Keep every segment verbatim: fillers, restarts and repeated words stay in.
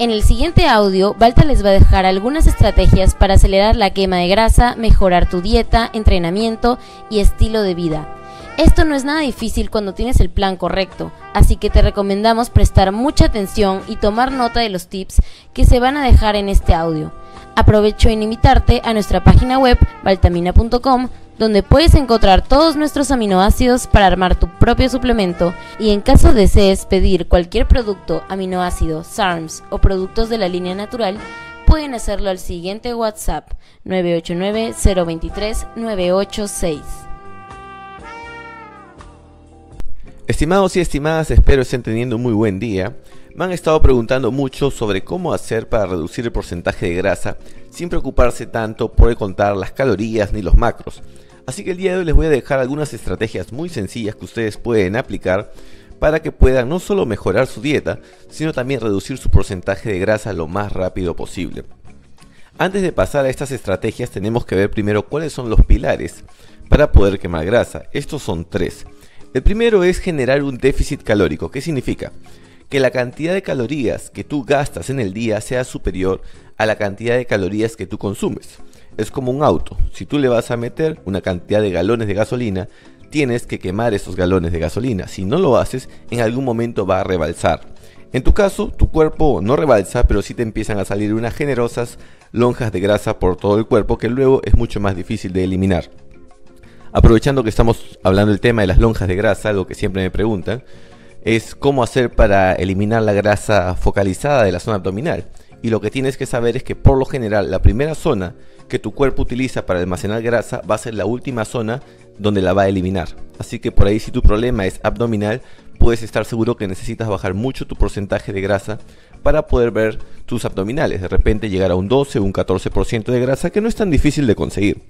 En el siguiente audio, Balta les va a dejar algunas estrategias para acelerar la quema de grasa, mejorar tu dieta, entrenamiento y estilo de vida. Esto no es nada difícil cuando tienes el plan correcto, así que te recomendamos prestar mucha atención y tomar nota de los tips que se van a dejar en este audio. Aprovecho en invitarte a nuestra página web baltamina punto com, donde puedes encontrar todos nuestros aminoácidos para armar tu propio suplemento, y en caso desees pedir cualquier producto, aminoácido, SARMs o productos de la línea natural, pueden hacerlo al siguiente WhatsApp nueve ocho nueve, cero dos tres, nueve ocho seis. Estimados y estimadas, espero estén teniendo un muy buen día. Me han estado preguntando mucho sobre cómo hacer para reducir el porcentaje de grasa sin preocuparse tanto por contar las calorías ni los macros. Así que el día de hoy les voy a dejar algunas estrategias muy sencillas que ustedes pueden aplicar para que puedan no solo mejorar su dieta, sino también reducir su porcentaje de grasa lo más rápido posible. Antes de pasar a estas estrategias tenemos que ver primero cuáles son los pilares para poder quemar grasa. Estos son tres. El primero es generar un déficit calórico. ¿Qué significa? Que la cantidad de calorías que tú gastas en el día sea superior a la cantidad de calorías que tú consumes. Es como un auto. Si tú le vas a meter una cantidad de galones de gasolina, tienes que quemar esos galones de gasolina. Si no lo haces, en algún momento va a rebalsar. En tu caso, tu cuerpo no rebalsa, pero sí te empiezan a salir unas generosas lonjas de grasa por todo el cuerpo que luego es mucho más difícil de eliminar. Aprovechando que estamos hablando del tema de las lonjas de grasa, algo que siempre me preguntan, es cómo hacer para eliminar la grasa focalizada de la zona abdominal. Y lo que tienes que saber es que por lo general la primera zona que tu cuerpo utiliza para almacenar grasa va a ser la última zona donde la va a eliminar. Así que por ahí, si tu problema es abdominal, puedes estar seguro que necesitas bajar mucho tu porcentaje de grasa para poder ver tus abdominales. De repente llegar a un doce o un catorce por ciento de grasa, que no es tan difícil de conseguir.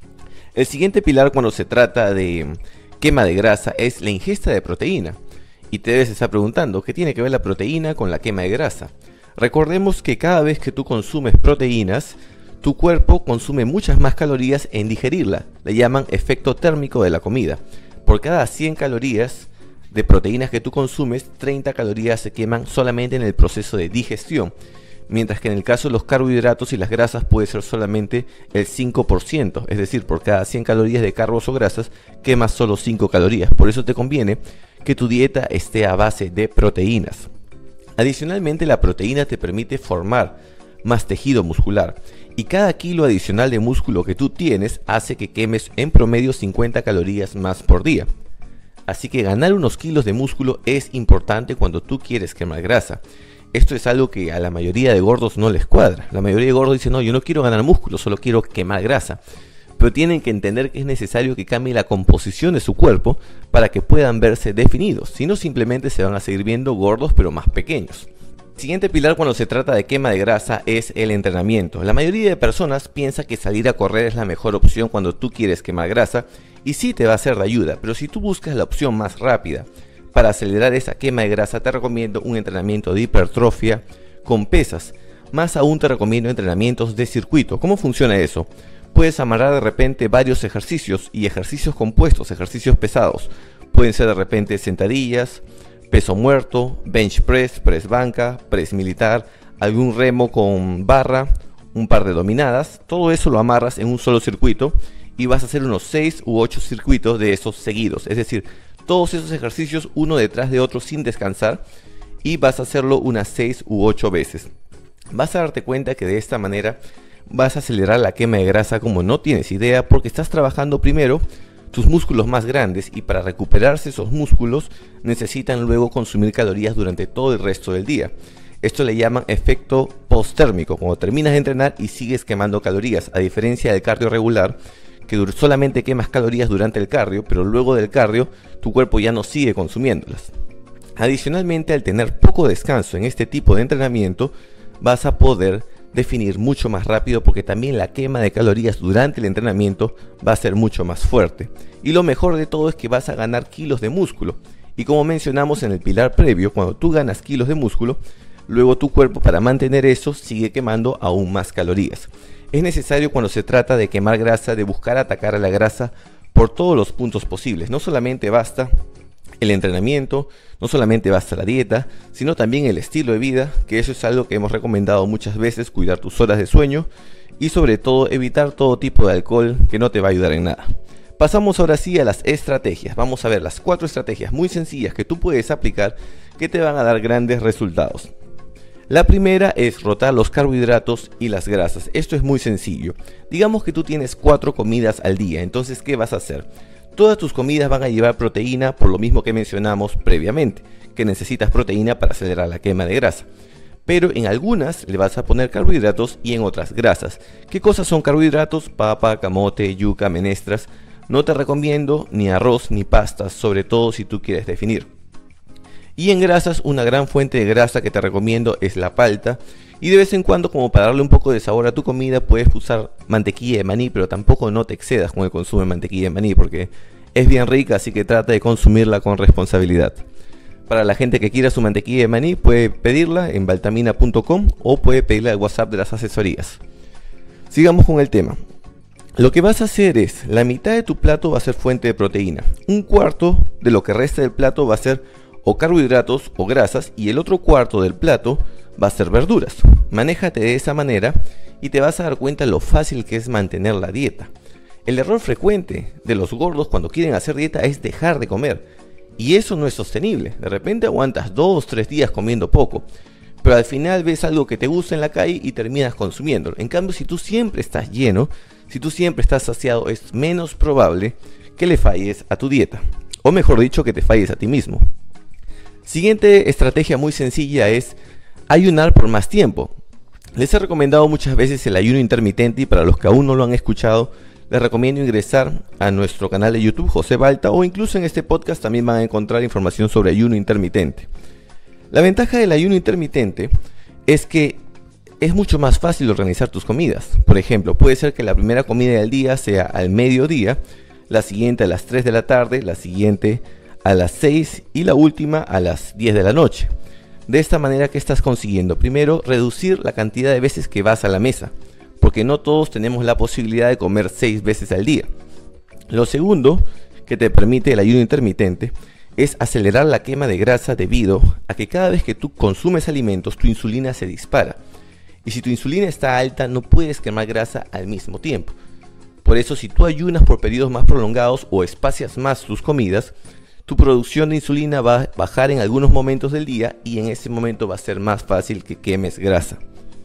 El siguiente pilar cuando se trata de quema de grasa es la ingesta de proteína. Y te debes estar preguntando, ¿qué tiene que ver la proteína con la quema de grasa? Recordemos que cada vez que tú consumes proteínas, tu cuerpo consume muchas más calorías en digerirla. Le llaman efecto térmico de la comida. Por cada cien calorías de proteínas que tú consumes, treinta calorías se queman solamente en el proceso de digestión. Mientras que en el caso de los carbohidratos y las grasas puede ser solamente el cinco por ciento. Es decir, por cada cien calorías de carbos o grasas, quemas solo cinco calorías. Por eso te conviene que tu dieta esté a base de proteínas. Adicionalmente, la proteína te permite formar más tejido muscular, y cada kilo adicional de músculo que tú tienes hace que quemes en promedio cincuenta calorías más por día. Así que ganar unos kilos de músculo es importante cuando tú quieres quemar grasa. Esto es algo que a la mayoría de gordos no les cuadra. La mayoría de gordos dicen, no, yo no quiero ganar músculo, solo quiero quemar grasa. Pero tienen que entender que es necesario que cambie la composición de su cuerpo para que puedan verse definidos. Si no, simplemente se van a seguir viendo gordos pero más pequeños. El siguiente pilar cuando se trata de quema de grasa es el entrenamiento. La mayoría de personas piensa que salir a correr es la mejor opción cuando tú quieres quemar grasa, y sí te va a ser de ayuda, pero si tú buscas la opción más rápida para acelerar esa quema de grasa, te recomiendo un entrenamiento de hipertrofia con pesas. Más aún te recomiendo entrenamientos de circuito. ¿Cómo funciona eso? Puedes amarrar de repente varios ejercicios y ejercicios compuestos, ejercicios pesados. Pueden ser de repente sentadillas, peso muerto, bench press, press banca, press militar, algún remo con barra, un par de dominadas. Todo eso lo amarras en un solo circuito y vas a hacer unos seis u ocho circuitos de esos seguidos. Es decir, todos esos ejercicios uno detrás de otro sin descansar, y vas a hacerlo unas seis u ocho veces. Vas a darte cuenta que de esta manera vas a acelerar la quema de grasa como no tienes idea, porque estás trabajando primero tus músculos más grandes, y para recuperarse esos músculos necesitan luego consumir calorías durante todo el resto del día. Esto le llaman efecto posttérmico, cuando terminas de entrenar y sigues quemando calorías, a diferencia del cardio regular, que solamente quemas calorías durante el cardio, pero luego del cardio tu cuerpo ya no sigue consumiéndolas. Adicionalmente, al tener poco descanso en este tipo de entrenamiento, vas a poder definir mucho más rápido, porque también la quema de calorías durante el entrenamiento va a ser mucho más fuerte. Y lo mejor de todo es que vas a ganar kilos de músculo. Y como mencionamos en el pilar previo, cuando tú ganas kilos de músculo, luego tu cuerpo, para mantener eso, sigue quemando aún más calorías. Es necesario, cuando se trata de quemar grasa, de buscar atacar a la grasa por todos los puntos posibles. No solamente basta El entrenamiento, no solamente basta la dieta, sino también el estilo de vida, que eso es algo que hemos recomendado muchas veces, cuidar tus horas de sueño y sobre todo evitar todo tipo de alcohol que no te va a ayudar en nada. Pasamos ahora sí a las estrategias. Vamos a ver las cuatro estrategias muy sencillas que tú puedes aplicar que te van a dar grandes resultados. La primera es rotar los carbohidratos y las grasas. Esto es muy sencillo. Digamos que tú tienes cuatro comidas al día, entonces ¿qué vas a hacer? Todas tus comidas van a llevar proteína por lo mismo que mencionamos previamente, que necesitas proteína para acelerar la quema de grasa. Pero en algunas le vas a poner carbohidratos y en otras grasas. ¿Qué cosas son carbohidratos? Papa, camote, yuca, menestras. No te recomiendo ni arroz ni pastas, sobre todo si tú quieres definir. Y en grasas, una gran fuente de grasa que te recomiendo es la palta. Y de vez en cuando, como para darle un poco de sabor a tu comida, puedes usar mantequilla de maní, pero tampoco no te excedas con el consumo de mantequilla de maní porque es bien rica, así que trata de consumirla con responsabilidad. Para la gente que quiera su mantequilla de maní, puede pedirla en baltamina punto com o puede pedirla al WhatsApp de las asesorías. Sigamos con el tema. Lo que vas a hacer es, la mitad de tu plato va a ser fuente de proteína. Un cuarto de lo que resta del plato va a ser o carbohidratos o grasas y el otro cuarto del plato va a ser verduras. Manéjate de esa manera y te vas a dar cuenta lo fácil que es mantener la dieta. El error frecuente de los gordos cuando quieren hacer dieta es dejar de comer. Y eso no es sostenible. De repente aguantas dos, tres días comiendo poco. Pero al final ves algo que te gusta en la calle y terminas consumiéndolo. En cambio, si tú siempre estás lleno, si tú siempre estás saciado, es menos probable que le falles a tu dieta. O mejor dicho, que te falles a ti mismo. Siguiente estrategia muy sencilla es ayunar por más tiempo. Les he recomendado muchas veces el ayuno intermitente y para los que aún no lo han escuchado, les recomiendo ingresar a nuestro canal de YouTube, José Balta, o incluso en este podcast también van a encontrar información sobre ayuno intermitente. La ventaja del ayuno intermitente es que es mucho más fácil organizar tus comidas. Por ejemplo, puede ser que la primera comida del día sea al mediodía, la siguiente a las tres de la tarde, la siguiente a las seis y la última a las diez de la noche. De esta manera, ¿qué estás consiguiendo? Primero, reducir la cantidad de veces que vas a la mesa, porque no todos tenemos la posibilidad de comer seis veces al día. Lo segundo que te permite el ayuno intermitente es acelerar la quema de grasa debido a que cada vez que tú consumes alimentos, tu insulina se dispara. Y si tu insulina está alta, no puedes quemar grasa al mismo tiempo. Por eso, si tú ayunas por periodos más prolongados o espacias más tus comidas, tu producción de insulina va a bajar en algunos momentos del día y en ese momento va a ser más fácil que quemes grasa.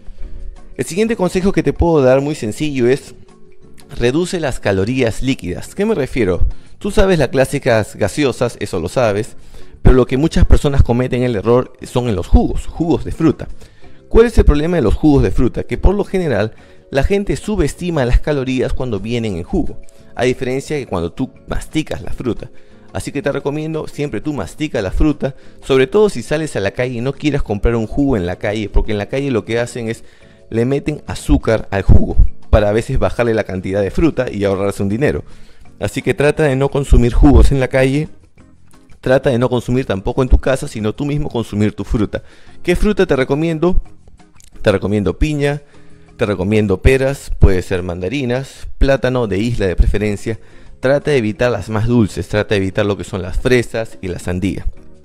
El siguiente consejo que te puedo dar muy sencillo es reduce las calorías líquidas. ¿Qué me refiero? Tú sabes las clásicas gaseosas, eso lo sabes, pero lo que muchas personas cometen el error son en los jugos, jugos de fruta. ¿Cuál es el problema de los jugos de fruta? Que por lo general la gente subestima las calorías cuando vienen en jugo, a diferencia de cuando tú masticas la fruta. Así que te recomiendo siempre tú mastica la fruta, sobre todo si sales a la calle y no quieras comprar un jugo en la calle, porque en la calle lo que hacen es le meten azúcar al jugo para a veces bajarle la cantidad de fruta y ahorrarse un dinero. Así que trata de no consumir jugos en la calle, trata de no consumir tampoco en tu casa, sino tú mismo consumir tu fruta. ¿Qué fruta te recomiendo? Te recomiendo piña, te recomiendo peras, puede ser mandarinas, plátano de isla de preferencia. Trata de evitar las más dulces, trata de evitar lo que son las fresas y la sandía.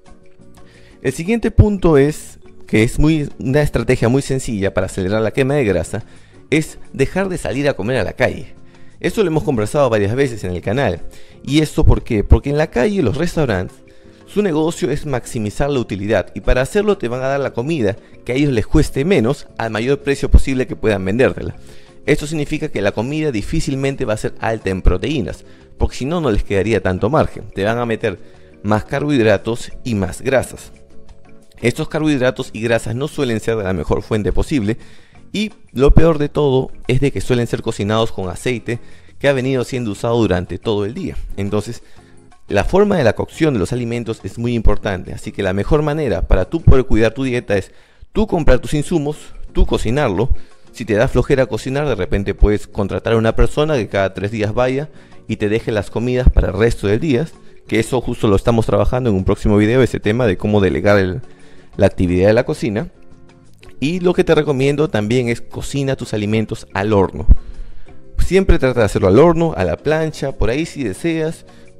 El siguiente punto es, que es muy, una estrategia muy sencilla para acelerar la quema de grasa, es dejar de salir a comer a la calle. Esto lo hemos conversado varias veces en el canal. ¿Y esto por qué? Porque en la calle los restaurantes, su negocio es maximizar la utilidad y para hacerlo te van a dar la comida que a ellos les cueste menos al mayor precio posible que puedan vendértela. Esto significa que la comida difícilmente va a ser alta en proteínas, porque si no, no les quedaría tanto margen. Te van a meter más carbohidratos y más grasas. Estos carbohidratos y grasas no suelen ser de la mejor fuente posible y lo peor de todo es de que suelen ser cocinados con aceite que ha venido siendo usado durante todo el día. Entonces, la forma de la cocción de los alimentos es muy importante, así que la mejor manera para tú poder cuidar tu dieta es tú comprar tus insumos, tú cocinarlo. Si te da flojera cocinar, de repente puedes contratar a una persona que cada tres días vaya y te deje las comidas para el resto del día, que eso justo lo estamos trabajando en un próximo video, ese tema de cómo delegar el, la actividad de la cocina. Y lo que te recomiendo también es cocina tus alimentos al horno. Siempre trata de hacerlo al horno, a la plancha, por ahí si deseas, puedes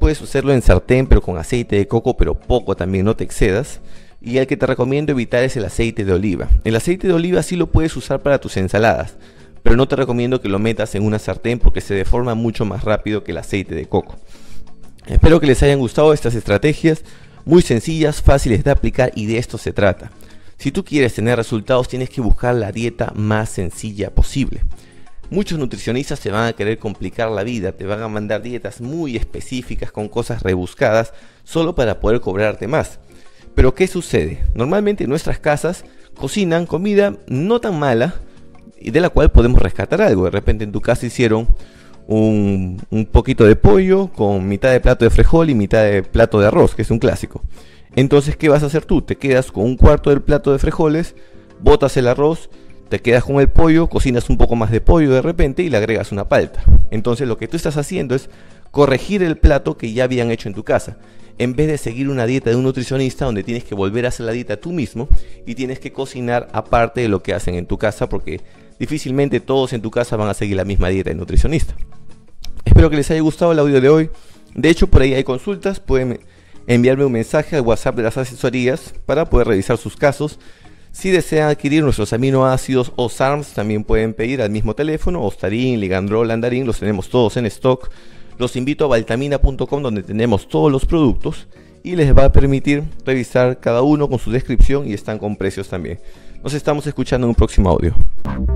puedes hacerlo en sartén pero con aceite de coco, pero poco también, no te excedas. Y el que te recomiendo evitar es el aceite de oliva. El aceite de oliva sí lo puedes usar para tus ensaladas, pero no te recomiendo que lo metas en una sartén porque se deforma mucho más rápido que el aceite de coco. Espero que les hayan gustado estas estrategias, muy sencillas, fáciles de aplicar, y de esto se trata. Si tú quieres tener resultados, tienes que buscar la dieta más sencilla posible. Muchos nutricionistas te van a querer complicar la vida, te van a mandar dietas muy específicas con cosas rebuscadas solo para poder cobrarte más. Pero ¿qué sucede? Normalmente en nuestras casas cocinan comida no tan mala y de la cual podemos rescatar algo. De repente en tu casa hicieron un, un poquito de pollo con mitad de plato de frijol y mitad de plato de arroz, que es un clásico. Entonces, ¿qué vas a hacer tú? Te quedas con un cuarto del plato de frijoles, botas el arroz, te quedas con el pollo, cocinas un poco más de pollo de repente y le agregas una palta. Entonces lo que tú estás haciendo es corregir el plato que ya habían hecho en tu casa, en vez de seguir una dieta de un nutricionista donde tienes que volver a hacer la dieta tú mismo y tienes que cocinar aparte de lo que hacen en tu casa, porque difícilmente todos en tu casa van a seguir la misma dieta del nutricionista. Espero que les haya gustado el audio de hoy. De hecho, por ahí hay consultas, pueden enviarme un mensaje al WhatsApp de las asesorías para poder revisar sus casos. Si desean adquirir nuestros aminoácidos o S A R Ms, también pueden pedir al mismo teléfono. Ostarin, Ligandrol, Andarin, los tenemos todos en stock. Los invito a valtamina punto com, donde tenemos todos los productos y les va a permitir revisar cada uno con su descripción y están con precios también. Nos estamos escuchando en un próximo audio.